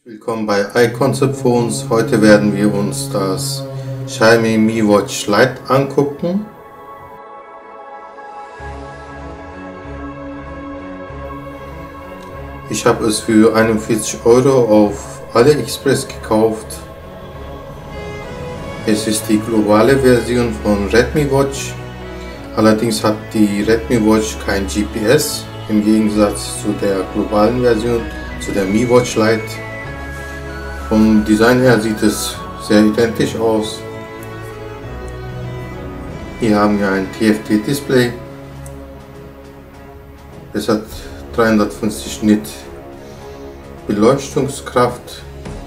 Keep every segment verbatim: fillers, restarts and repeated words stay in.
Willkommen bei iConcept Phones. Heute werden wir uns das Xiaomi Mi Watch Lite angucken. Ich habe es für einundvierzig Euro auf AliExpress gekauft. Es ist die globale Version von Redmi Watch. Allerdings hat die Redmi Watch kein G P S, im Gegensatz zu der globalen Version, zu der Mi Watch Lite. Vom Design her sieht es sehr identisch aus. Hier haben wir ein T F T Display. Es hat dreihundertfünfzig Nit Beleuchtungskraft.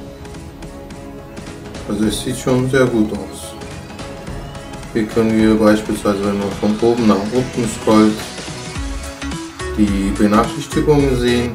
Also es sieht schon sehr gut aus. Hier können wir beispielsweise, wenn man von oben nach unten scrollt, die Benachrichtigungen sehen.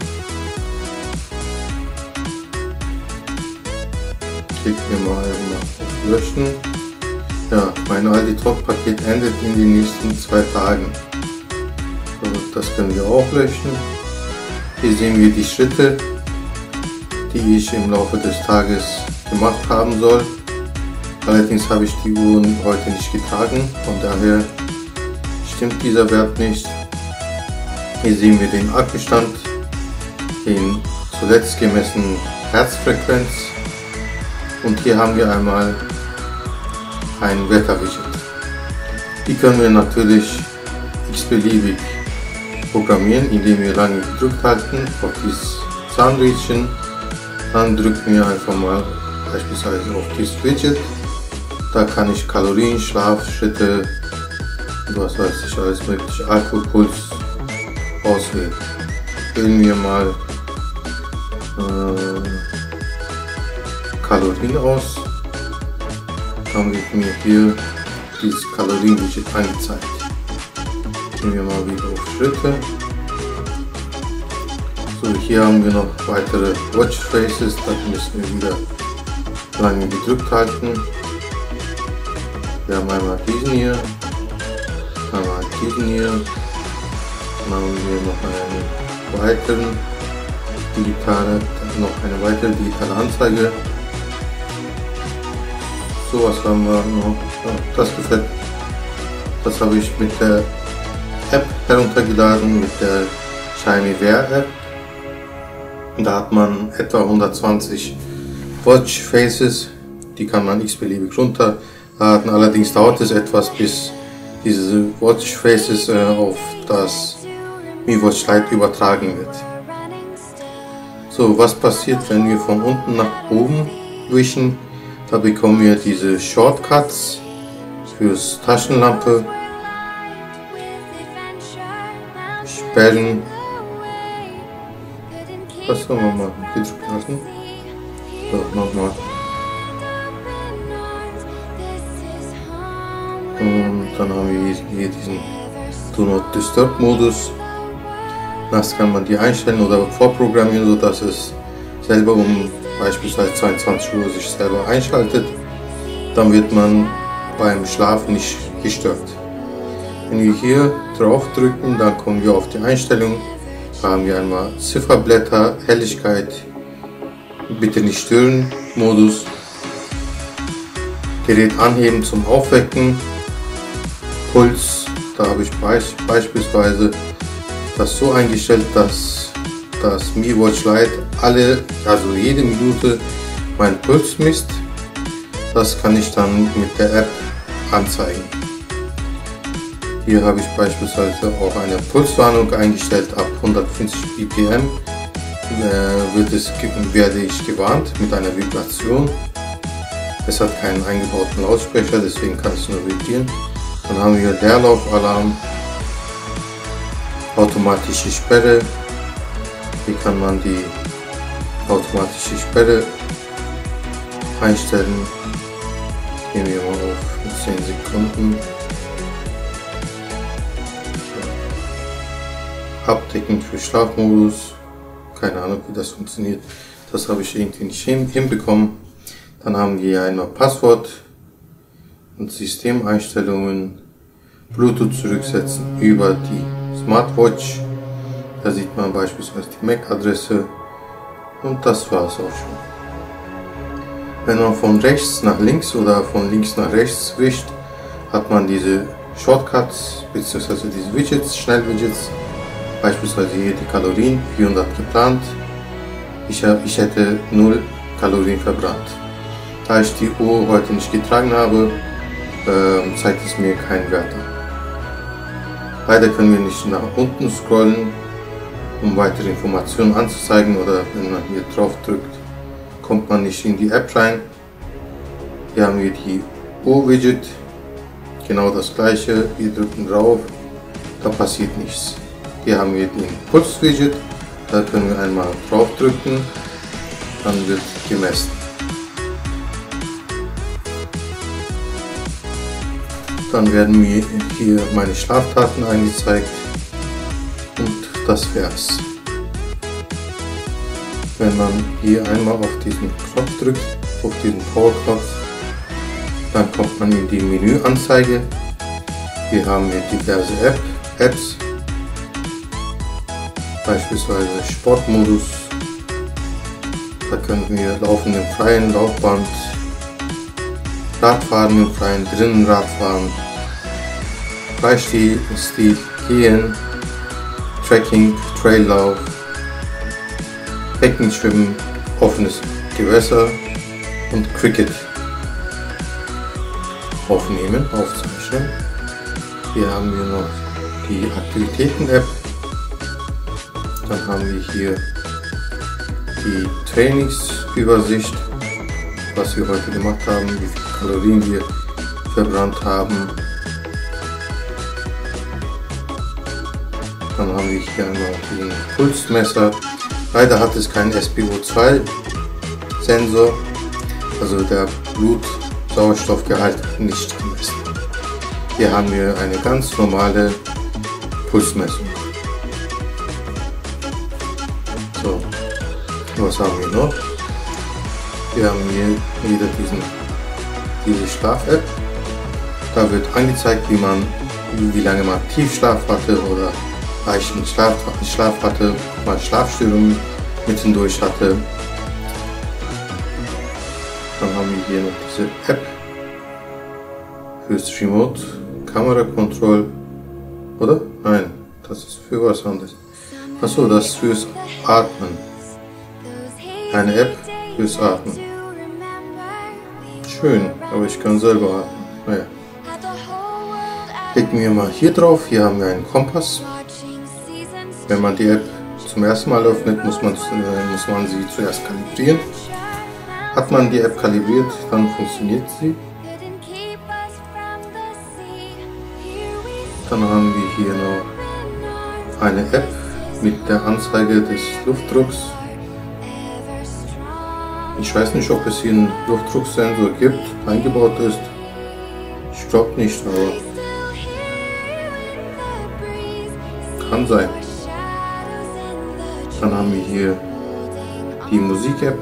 Klicken wir mal auf Löschen. Ja, mein Aldi-Top-Paket endet in den nächsten zwei Tagen. So, das können wir auch löschen. Hier sehen wir die Schritte, die ich im Laufe des Tages gemacht haben soll. Allerdings habe ich die Uhren heute nicht getragen, von daher stimmt dieser Wert nicht. Hier sehen wir den Akkustand, den zuletzt gemessenen Herzfrequenz. Und hier haben wir einmal ein Wetterwidget. Die können wir natürlich x-beliebig programmieren, indem wir lange gedrückt halten auf dieses Zahnrädchen. Dann drücken wir einfach mal beispielsweise auf dieses Widget. Da kann ich Kalorien, Schlaf, Schritte, was weiß ich, alles mögliche, Alkoholpuls auswählen. Wählen wir mal äh, Kalorien aus, dann wird mir hier dieses Kalorien-Widget angezeigt. Gehen wir mal wieder auf Schritte. So, hier haben wir noch weitere Watch Faces, da müssen wir wieder lange gedrückt halten. Wir haben einmal diesen hier, einmal diesen hier, dann haben wir noch einen weiteren digitale, noch eine weitere digitale Anzeige. So was haben wir noch, ja, das gefällt. Das habe ich mit der App heruntergeladen, mit der Xiaomi Wear App. Da hat man etwa hundertzwanzig Watch Faces, die kann man x-beliebig runterladen. Allerdings dauert es etwas, bis diese Watch Faces äh, auf das Mi Watch Lite übertragen wird. So, was passiert, wenn wir von unten nach oben wischen? Da bekommen wir diese Shortcuts fürs Taschenlampe, Sperren. Was sollen wir machen? Gedrückt lassen. So, nochmal. Und dann haben wir hier diesen Do Not Disturb Modus. Das kann man die einstellen oder vorprogrammieren, sodass es selber um beispielsweise zweiundzwanzig Uhr sich selber einschaltet. Dann wird man beim Schlafen nicht gestört. Wenn wir hier drauf drücken, dann kommen wir auf die Einstellung. Da haben wir einmal Zifferblätter, Helligkeit, bitte nicht stören Modus, Gerät anheben zum Aufwecken, Puls. Da habe ich beispielsweise das so eingestellt, dass das Mi Watch Lite alle, also jede Minute meinen Puls misst. Das kann ich dann mit der App anzeigen. Hier habe ich beispielsweise auch eine Pulswarnung eingestellt. Ab hundertfünfzig B P M äh, wird es, werde ich gewarnt mit einer Vibration. Es hat keinen eingebauten Lautsprecher, deswegen kann es nur vibrieren. Dann haben wir Leerlaufalarm, automatische Sperre. Hier kann man die automatische Sperre einstellen. Gehen wir mal auf zehn Sekunden. Abdecken für Schlafmodus. Keine Ahnung, wie das funktioniert. Das habe ich irgendwie nicht hinbekommen. Dann haben wir hier einmal Passwort und Systemeinstellungen. Bluetooth zurücksetzen über die Smartwatch. Da sieht man beispielsweise die M A C-Adresse und das war es auch schon. Wenn man von rechts nach links oder von links nach rechts wischt, hat man diese Shortcuts bzw. diese Widgets, Schnellwidgets. Beispielsweise hier die Kalorien, vierhundert geplant. Ich, hab, ich hätte null Kalorien verbrannt. Da ich die Uhr heute nicht getragen habe, äh, zeigt es mir keinen Wert an. Leider können wir nicht nach unten scrollen, um weitere Informationen anzuzeigen, oder wenn man hier drauf drückt, kommt man nicht in die App rein. Hier haben wir die Uhr-Widget, genau das gleiche, wir drücken drauf, da passiert nichts. Hier haben wir den Puls-Widget, da können wir einmal drauf drücken, dann wird gemessen. Dann werden mir hier meine Schlaftaten angezeigt und das wär's. Wenn man hier einmal auf diesen Knopf drückt, auf diesen Power-Knopf, dann kommt man in die Menüanzeige. Hier haben wir diverse App, Apps, beispielsweise Sportmodus. Da können wir Laufen im Freien, Laufband, Radfahren im Freien, drinnen Radfahren, Freistil, Stil, Gehen, Trekking, Traillauf, Beckenschwimmen, offenes Gewässer und Cricket aufnehmen, aufzeichnen. Hier haben wir noch die Aktivitäten-App. Dann haben wir hier die Trainingsübersicht, was wir heute gemacht haben, wie viele Kalorien wir verbrannt haben. Dann haben wir hier einmal den Pulsmesser. Leider hat es keinen S P O zwei Sensor, also der Blutsauerstoffgehalt nicht gemessen. Hier haben wir eine ganz normale Pulsmessung. So, was haben wir noch? Wir haben hier wieder diesen, diese Schlaf-App. Da wird angezeigt, wie man, wie lange man Tiefschlaf hatte oder leichten Schlaf, Schlaf hatte, mal Schlafstörungen mittendurch hatte. Dann haben wir hier noch diese App fürs Remote Kamera Control, oder? Nein, das ist für was anderes. Achso, das ist fürs Atmen. Eine App fürs Atmen. Schön, aber ich kann selber atmen. Naja. Klicken wir mal hier drauf. Hier haben wir einen Kompass. Wenn man die App zum ersten Mal öffnet, muss man, äh, muss man sie zuerst kalibrieren. Hat man die App kalibriert, dann funktioniert sie. Dann haben wir hier noch eine App mit der Anzeige des Luftdrucks. Ich weiß nicht, ob es hier einen Luftdrucksensor gibt, eingebaut ist. Ich glaube nicht, aber kann sein. Dann haben wir hier die Musik-App.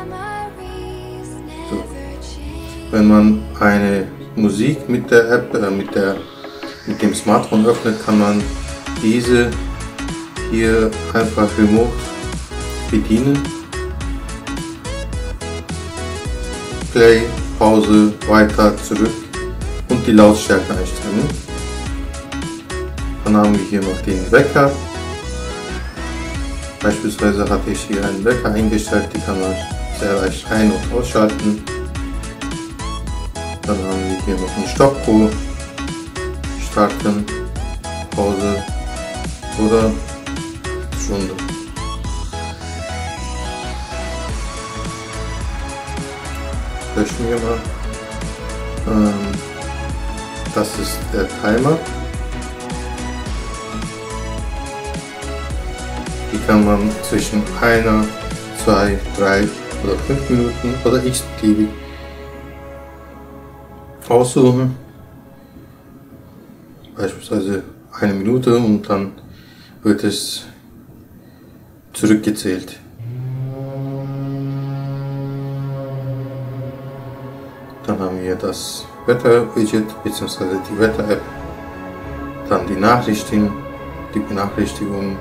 So. Wenn man eine Musik mit der App, äh, mit, der, mit dem Smartphone öffnet, kann man diese hier einfach remote bedienen. Play, Pause, weiter, zurück und die Lautstärke einstellen. Dann haben wir hier noch den Wecker. Beispielsweise hatte ich hier einen Wecker eingestellt, die kann man sehr leicht ein- und ausschalten. Dann haben wir hier noch einen Stoppuhr, starten, Pause oder Stunde. Löschen wir mal. Ähm, das ist der Timer. Die kann man zwischen einer, zwei, drei oder fünf Minuten oder x-beliebig aussuchen. Beispielsweise eine Minute und dann wird es zurückgezählt. Dann haben wir das Wetter-Widget bzw. die Wetter-App, dann die Nachrichten, die Benachrichtigungen,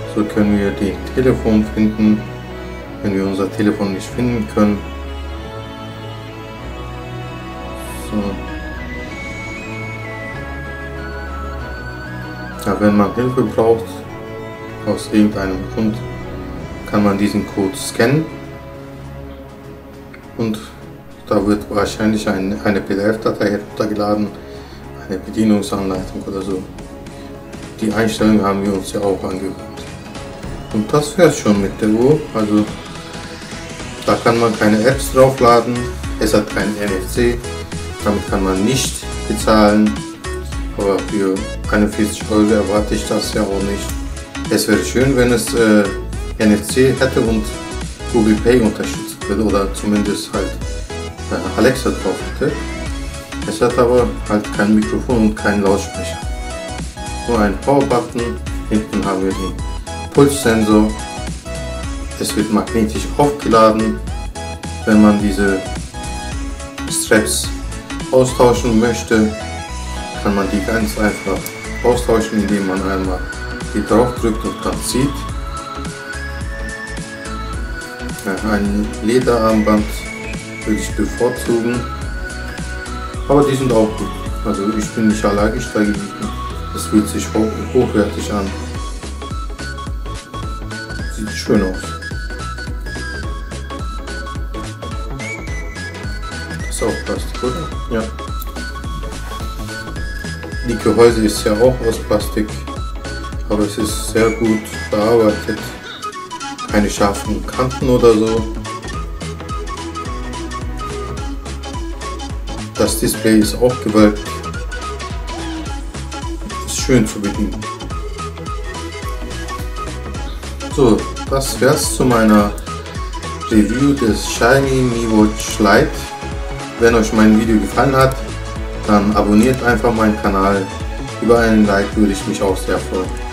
So können wir das Telefon finden, wenn wir unser Telefon nicht finden können. So. Ja, wenn man Hilfe braucht, aus irgendeinem Grund, kann man diesen Code scannen und da wird wahrscheinlich ein, eine P D F-Datei heruntergeladen, eine Bedienungsanleitung oder so. Die Einstellungen haben wir uns ja auch angehört. Und das wäre es schon mit der Uhr. Also da kann man keine Apps draufladen, es hat kein N F C, damit kann man nicht bezahlen, aber für einundvierzig Euro erwarte ich das ja auch nicht. Es wäre schön, wenn es äh, N F C hätte und Google Pay unterstützt würde oder zumindest halt äh, Alexa drauf hätte. Es hat aber halt kein Mikrofon und keinen Lautsprecher. Nur ein Power-Button, hinten haben wir den Pulssensor. Es wird magnetisch aufgeladen, wenn man diese Straps austauschen möchte, kann man die ganz einfach austauschen, indem man einmal hier drauf drückt und dann zieht. Ja, ein Lederarmband würde ich bevorzugen, aber die sind auch gut. Also ich bin nicht allergisch dagegen, es fühlt sich hoch, hochwertig an. Sieht schön aus. Das ist auch Plastik, oder? Ja. Die Gehäuse ist ja auch aus Plastik, aber es ist sehr gut bearbeitet. Keine scharfen Kanten oder so. Das Display ist auch gewölbt. Ist schön zu bedienen. So, das wär's zu meiner Review des Xiaomi Mi Watch Lite. Wenn euch mein Video gefallen hat, dann abonniert einfach meinen Kanal. Über einen Like würde ich mich auch sehr freuen.